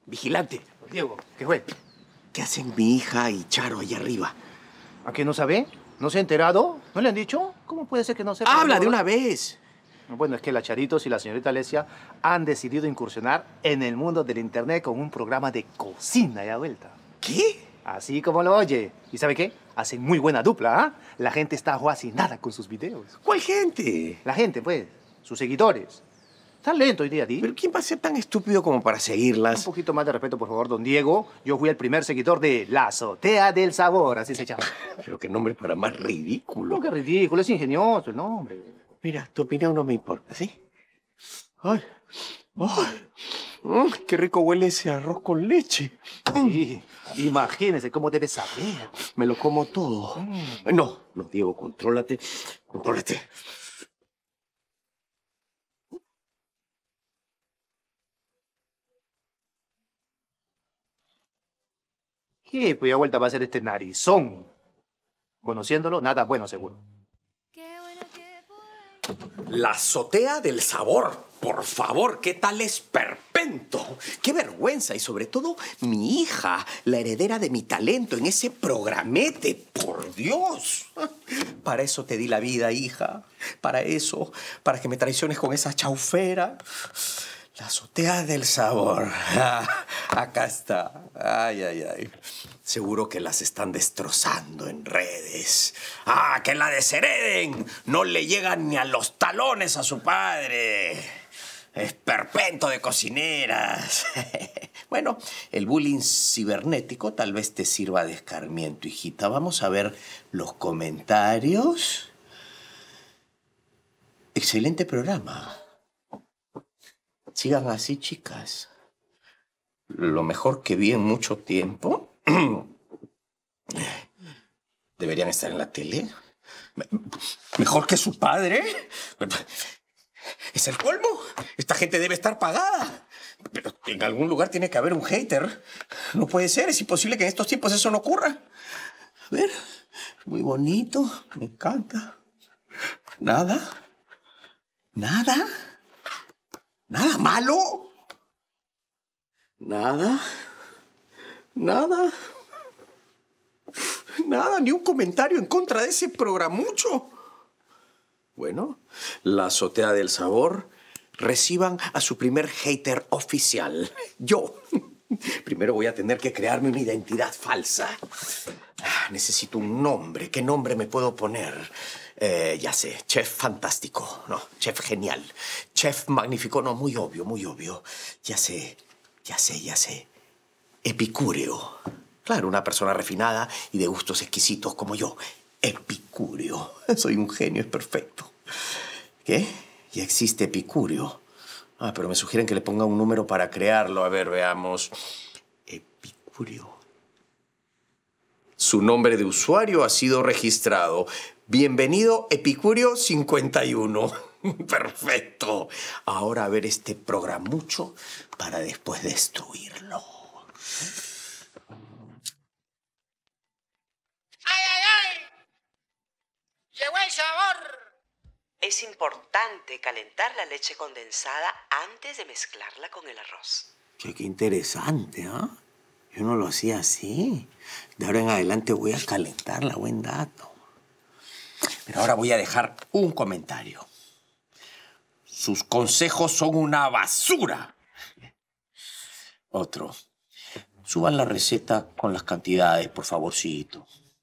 Vigilante. Diego, ¿qué fue? ¿Qué hacen mi hija y Charo allá arriba? ¿A qué no sabe? ¿No se ha enterado? ¿No le han dicho? ¿Cómo puede ser que no sepa? ¡Habla de una vez! Bueno, es que la Charitos y la señorita Alesia han decidido incursionar en el mundo del internet con un programa de cocina y a vuelta. ¿Qué? Así como lo oye. ¿Y sabe qué? Hacen muy buena dupla, ¿ah? La gente está fascinada con sus videos. ¿Cuál gente? La gente, pues, sus seguidores. Están lentos hoy día, ¿sí? ¿Pero quién va a ser tan estúpido como para seguirlas? Un poquito más de respeto, por favor, don Diego. Yo fui el primer seguidor de La Azotea del Sabor, así se llama. Pero qué nombre para más ridículo. No, qué ridículo, es ingenioso el nombre. Mira, tu opinión no me importa, ¿sí? Ay, Qué rico huele ese arroz con leche. sí, imagínese cómo debe saber. Me lo como todo. No, Diego, contrólate. Contrólate. ¿Qué? Pues ya vuelta va a ser este narizón. Conociéndolo, nada bueno, seguro. La Azotea del Sabor. Por favor, ¿qué tal esperpento? ¡Qué vergüenza! Y sobre todo, mi hija, la heredera de mi talento en ese programete. ¡Por Dios! Para eso te di la vida, hija. Para eso. Para que me traiciones con esa chaufera. La Azotea del Sabor. Acá está. Ay, ay, ay. Seguro que las están destrozando en redes. ¡Ah, que la deshereden! No le llegan ni a los talones a su padre. Esperpento de cocineras. Bueno, el bullying cibernético tal vez te sirva de escarmiento, hijita. Vamos a ver los comentarios. Excelente programa. Sigan así, chicas. Lo mejor que vi en mucho tiempo. ¿Deberían estar en la tele? ¿Mejor que su padre? ¿Es el colmo? Esta gente debe estar pagada. Pero en algún lugar tiene que haber un hater. No puede ser, es imposible que en estos tiempos eso no ocurra. A ver, muy bonito, me encanta. Nada. Nada. Nada malo. Nada. Nada. Nada, ni un comentario en contra de ese programucho. Bueno, la Azotea del Sabor, reciban a su primer hater oficial. Yo. Primero voy a tener que crearme una identidad falsa. Necesito un nombre. ¿Qué nombre me puedo poner? Ya sé, chef fantástico. No, chef genial. Chef magnífico. No, muy obvio, muy obvio. Ya sé. Epicúreo. Claro, una persona refinada y de gustos exquisitos como yo. Epicúreo. Soy un genio, es perfecto. ¿Qué? Ya existe Epicúreo. Ah, pero me sugieren que le ponga un número para crearlo. A ver, veamos. Epicúreo. Su nombre de usuario ha sido registrado. Bienvenido, Epicúreo 51. Perfecto. Ahora a ver este programucho para después destruirlo. ¡Ay, ay, ay! ¡Llegó el sabor! Es importante calentar la leche condensada antes de mezclarla con el arroz. Qué interesante, ¿ah? Yo no lo hacía así. De ahora en adelante voy a calentarla, buen dato. Pero ahora voy a dejar un comentario. Sus consejos son una basura. Otro. Suban la receta con las cantidades, por favorcito.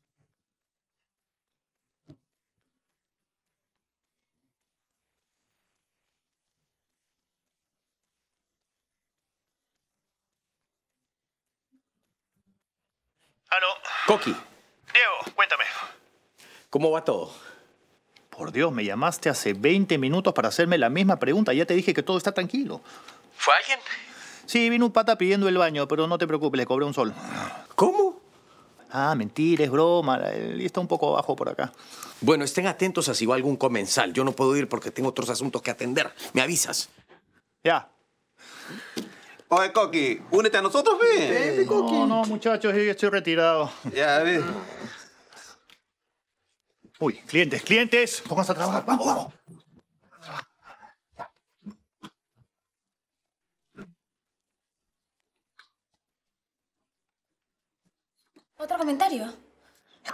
Aló, Coqui, Diego, cuéntame. ¿Cómo va todo? por Dios, me llamaste hace 20 minutos para hacerme la misma pregunta. Ya te dije que todo está tranquilo. ¿Fue alguien? Sí, vino un pata pidiendo el baño, pero no te preocupes, le cobré un sol. ¿Cómo? Ah, mentira, es broma. Él está un poco bajo por acá. Bueno, estén atentos a si va algún comensal. Yo no puedo ir porque tengo otros asuntos que atender. ¿Me avisas? Ya. Oye, Coqui, únete a nosotros, ve. No, muchachos, yo estoy retirado. Ya, ve. Uy, clientes, pónganse a trabajar. Vamos.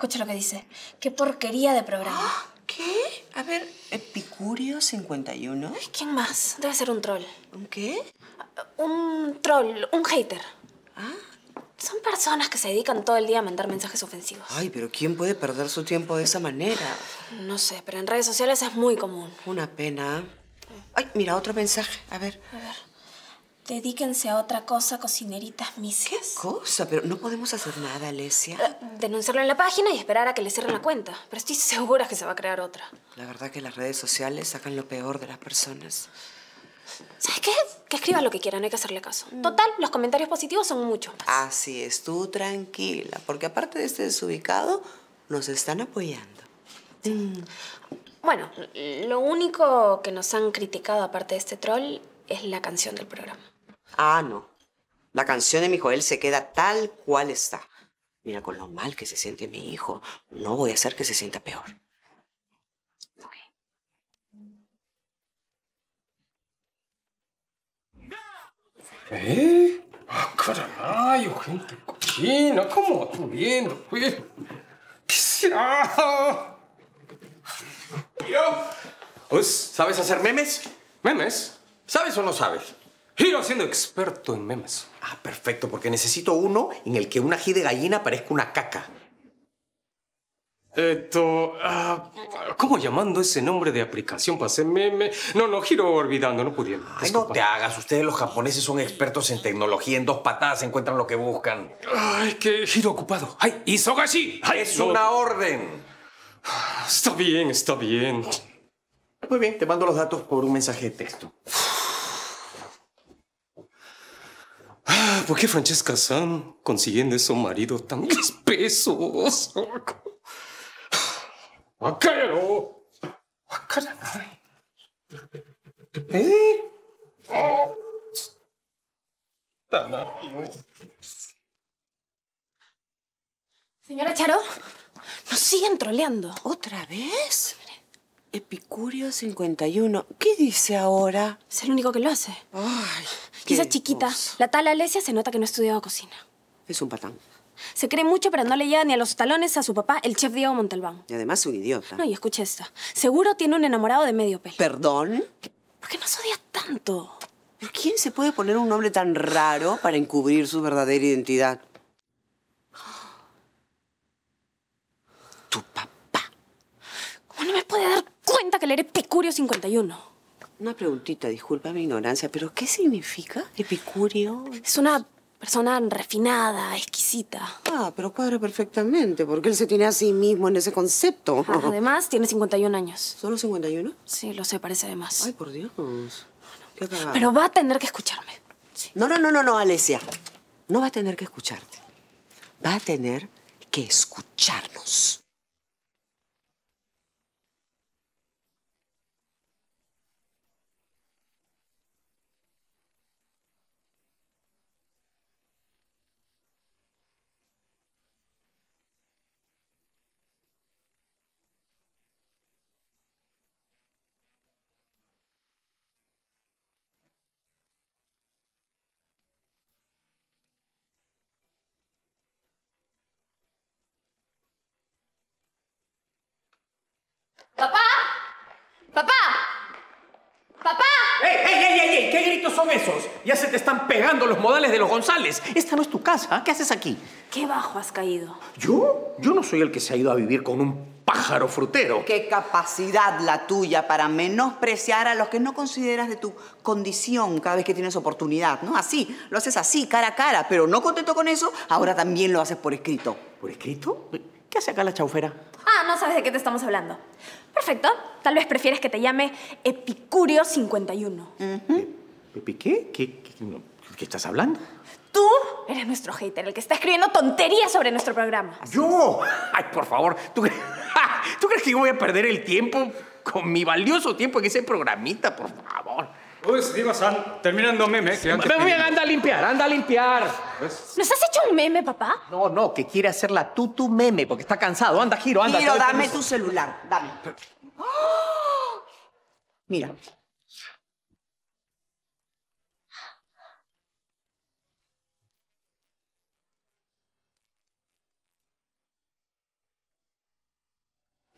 escucha lo que dice. Qué porquería de programa. ¿Qué? A ver, Epicurio 51. ¿Quién más? Debe ser un troll. ¿Un qué? Un troll, un hater. Son personas que se dedican todo el día a mandar mensajes ofensivos. Ay, pero ¿quién puede perder su tiempo de esa manera? No sé, pero en redes sociales es muy común. Una pena. Ay, mira, otro mensaje. A ver. Dedíquense a otra cosa, cocineritas misas. ¿Qué cosa? Pero no podemos hacer nada, Alesia. Denunciarlo en la página y esperar a que le cierren la cuenta. Pero estoy segura que se va a crear otra. La verdad que las redes sociales sacan lo peor de las personas. ¿Sabes qué? Que escriban lo que quieran, no hay que hacerle caso. Total, los comentarios positivos son muchos más. Así es, tú tranquila, porque aparte de este desubicado, nos están apoyando. Bueno, lo único que nos han criticado aparte de este troll es la canción del programa. Ah, no. La canción de mi Joel se queda tal cual está. Mira, con lo mal que se siente mi hijo, no voy a hacer que se sienta peor. Ah, caray, gente cochina, ¿cómo tú viendo, pues? ¿Qué será? Pues, ¿sabes hacer memes? ¿Memes? ¿Sabes o no sabes? Giro siendo experto en memes. Ah, perfecto, porque necesito uno en el que un ají de gallina parezca una caca. ¿Cómo llamando ese nombre de aplicación para hacer meme? No, Giro olvidando, no pudiendo. Ay, no te hagas. Ustedes los japoneses son expertos en tecnología. En 2 patadas encuentran lo que buscan. Ay, que Giro ocupado. ¡Ay, Isogashi! Ay, Es no. una orden. Está bien, está bien. Muy bien, te mando los datos por un mensaje de texto. ¿Por qué Francesca-san consiguiendo esos maridos tan espesos? ¡Wakayaro! ¡Wakaranai! Señora Charo, nos siguen troleando. ¿Otra vez? Epicurio 51. ¿Qué dice ahora? Es el único que lo hace. Ay, Y esa qué chiquita, cosa. la tal Alesia, se nota que no ha estudiado cocina. Es un patán. Se cree mucho, pero no le llega ni a los talones a su papá, el chef Diego Montalbán. Y además un idiota. No, y escucha esta. Seguro tiene un enamorado de medio pelo. ¿Perdón? ¿Por qué nos odia tanto? ¿Pero quién se puede poner un nombre tan raro para encubrir su verdadera identidad? Tu papá. ¿Cómo no me puede dar cuenta que le eres Epicurio 51? Una preguntita, disculpa mi ignorancia, pero ¿qué significa epicurio? Es una persona refinada, exquisita. Ah, pero cuadra perfectamente, porque él se tiene a sí mismo en ese concepto. Además, tiene 51 años. ¿Solo 51? Sí, lo sé, parece de más. Ay, por Dios. Qué apagado. Pero va a tener que escucharme. No, Alesia. No va a tener que escucharte. Va a tener que escucharnos. ¡Papá! ¡Papá! ¡Papá! ¡Ey! ¿Qué gritos son esos? Ya se te están pegando los modales de los González. Esta no es tu casa. ¿Qué haces aquí? Qué bajo has caído. ¿Yo? Yo no soy el que se ha ido a vivir con un pájaro frutero. Qué capacidad la tuya para menospreciar a los que no consideras de tu condición cada vez que tienes oportunidad, ¿no? Así, lo haces así, cara a cara, pero no contento con eso, ahora también lo haces por escrito. ¿Por escrito? ¿Qué hace acá la chaufera? Ah, no sabes de qué te estamos hablando. Perfecto. Tal vez prefieres que te llame Epicurio 51. ¿Pepe qué? ¿Qué estás hablando? Tú eres nuestro hater, el que está escribiendo tonterías sobre nuestro programa. ¿Yo? Ay, por favor. ¿Tú crees que yo voy a perder el tiempo con mi valioso tiempo en ese programita? Por favor. Pues, Diva-san, terminando meme. Anda a limpiar. ¿Nos has hecho un meme, papá? No, que quiere hacer la tutu meme porque está cansado. Anda, Giro, anda. Giro, dame tu celular, dame. ¡Oh! Mira.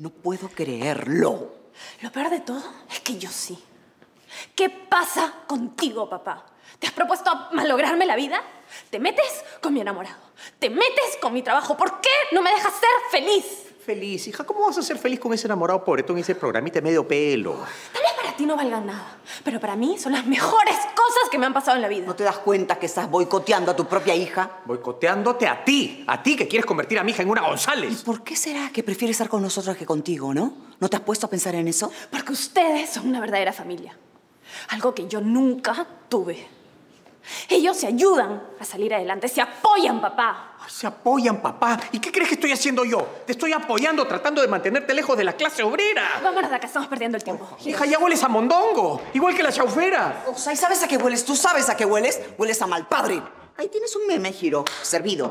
No puedo creerlo. Lo peor de todo es que yo sí. ¿Qué pasa contigo, papá? ¿Te has propuesto a malograrme la vida? Te metes con mi enamorado. Te metes con mi trabajo. ¿Por qué no me dejas ser feliz? Feliz, hija, ¿cómo vas a ser feliz con ese enamorado pobretón y ese programita de medio pelo? Tal vez para ti no valgan nada, pero para mí son las mejores cosas que me han pasado en la vida. ¿No te das cuenta que estás boicoteando a tu propia hija? Boicoteándote a ti que quieres convertir a mi hija en una ¿Y González. por qué será que prefieres estar con nosotros que contigo, no? ¿No te has puesto a pensar en eso? Porque ustedes son una verdadera familia. Algo que yo nunca tuve. Ellos se ayudan a salir adelante, se apoyan, papá. Se apoyan, papá. ¿Y qué crees que estoy haciendo yo? Te estoy apoyando, tratando de mantenerte lejos de la clase obrera. Vámonos de acá, estamos perdiendo el tiempo. Hija, ya hueles a mondongo, igual que la chaufera. O sea, ¿y sabes a qué hueles? ¿Tú sabes a qué hueles? Hueles a mal padre. Ahí tienes un meme, Giro, servido.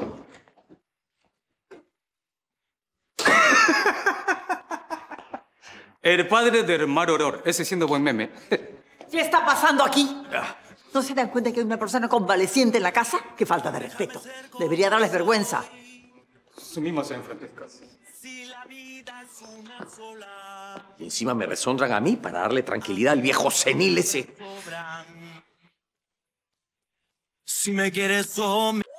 El padre del mar horror. Ese siendo buen meme. ¿Qué está pasando aquí? ¿No se dan cuenta que hay una persona convaleciente en la casa? ¡Qué falta de respeto! Debería darles vergüenza. Su misma se enfrenta en casa. Y encima me reshonran a mí para darle tranquilidad al viejo senil ese. Si me quieres